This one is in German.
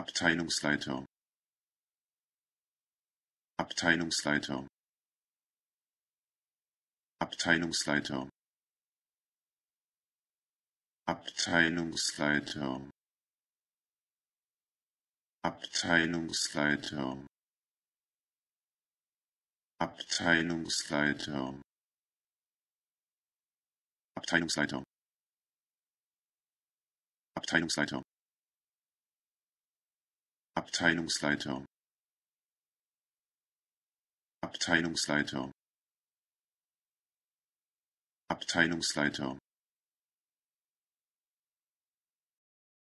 Abteilungsleiter, Abteilungsleiter, Abteilungsleiter, Abteilungsleiter, Abteilungsleiter, Abteilungsleiter, Abteilungsleiter, Abteilungsleiter, Abteilungsleiter, Abteilungsleiter, Abteilungsleiter,